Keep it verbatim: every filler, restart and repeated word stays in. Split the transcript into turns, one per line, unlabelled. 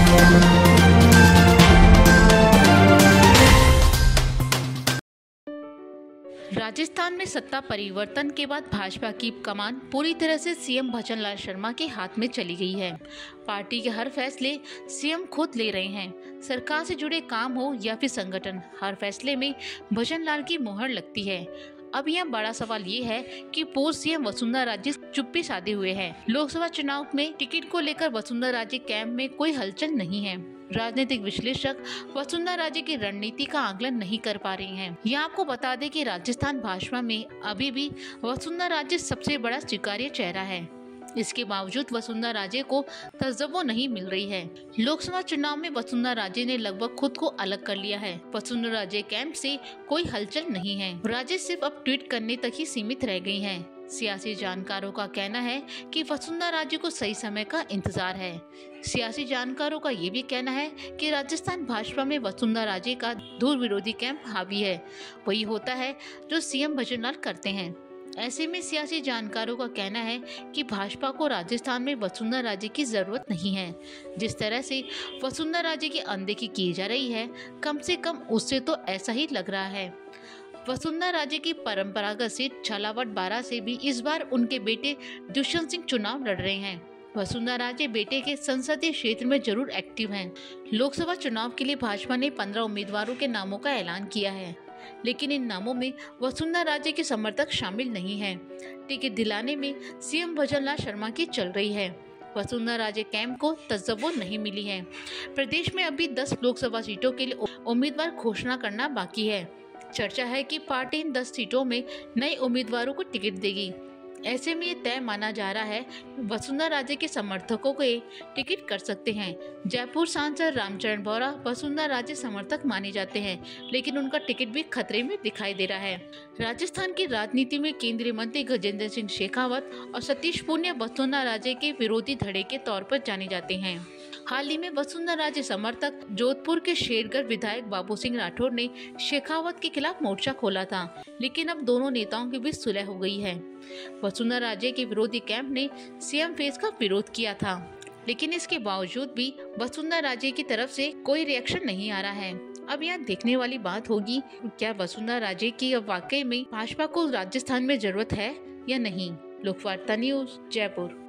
राजस्थान में सत्ता परिवर्तन के बाद भाजपा की कमान पूरी तरह से सीएम भजनलाल शर्मा के हाथ में चली गई है। पार्टी के हर फैसले सीएम खुद ले रहे हैं। सरकार से जुड़े काम हो या फिर संगठन, हर फैसले में भजनलाल की मुहर लगती है। अब यह बड़ा सवाल ये है कि पूर्व सीएम वसुंधरा राजे चुप्पी साधे हुए हैं। लोकसभा चुनाव में टिकट को लेकर वसुंधरा राजे कैंप में कोई हलचल नहीं है। राजनीतिक विश्लेषक वसुंधरा राजे की रणनीति का आकलन नहीं कर पा रहे हैं। यह आपको बता दें कि राजस्थान भाजपा में अभी भी वसुंधरा राजे सबसे बड़ा स्वीकार्य चेहरा है। इसके बावजूद वसुंधरा राजे को तवज्जो नहीं मिल रही है। लोकसभा चुनाव में वसुंधरा राजे ने लगभग खुद को अलग कर लिया है। वसुंधरा राजे कैंप से कोई हलचल नहीं है। राजे सिर्फ अब ट्वीट करने तक ही सीमित रह गई हैं। सियासी जानकारों का कहना है कि वसुंधरा राजे को सही समय का इंतजार है। सियासी जानकारों का ये भी कहना है कि राजस्थान भाजपा में वसुंधरा राजे का दूर विरोधी कैंप हावी है। वही होता है जो सीएम भजनलाल करते हैं। ऐसे में सियासी जानकारों का कहना है कि भाजपा को राजस्थान में वसुंधरा राजे की जरूरत नहीं है। जिस तरह से वसुंधरा राजे की अनदेखी की जा रही है, कम से कम उससे तो ऐसा ही लग रहा है। वसुंधरा राजे की परंपरागत सीट झालावाड़ बारह से भी इस बार उनके बेटे दुष्यंत सिंह चुनाव लड़ रहे हैं। वसुंधरा राजे बेटे के संसदीय क्षेत्र में जरूर एक्टिव हैं। लोकसभा चुनाव के लिए भाजपा ने पंद्रह उम्मीदवारों के नामों का ऐलान किया है, लेकिन इन नामों में वसुंधरा राजे के समर्थक शामिल नहीं हैं। टिकट दिलाने में सीएम भजनलाल शर्मा की चल रही है। वसुंधरा राजे कैंप को तवज्जो नहीं मिली है। प्रदेश में अभी दस लोकसभा सीटों के लिए उम्मीदवार घोषणा करना बाकी है। चर्चा है कि पार्टी इन दस सीटों में नए उम्मीदवारों को टिकट देगी। ऐसे में ये तय माना जा रहा है वसुंधरा राजे के समर्थकों को टिकट कर सकते हैं। जयपुर सांसद रामचरण बोहरा वसुंधरा राजे समर्थक माने जाते हैं, लेकिन उनका टिकट भी खतरे में दिखाई दे रहा है। राजस्थान की राजनीति में केंद्रीय मंत्री गजेंद्र सिंह शेखावत और सतीश पूनिया वसुंधरा राजे के विरोधी धड़े के तौर पर जाने जाते हैं। हाल ही में वसुंधरा राजे समर्थक जोधपुर के शेरगढ़ विधायक बाबू सिंह राठौर ने शेखावत के खिलाफ मोर्चा खोला था, लेकिन अब दोनों नेताओं के बीच सुलह हो गई है। वसुंधरा राजे के विरोधी कैंप ने सीएम फेस का विरोध किया था, लेकिन इसके बावजूद भी वसुंधरा राजे की तरफ से कोई रिएक्शन नहीं आ रहा है। अब यहाँ देखने वाली बात होगी, क्या वसुंधरा राजे की अब वाकई में भाजपा को राजस्थान में जरूरत है या नहीं। लोकवार्ता न्यूज, जयपुर।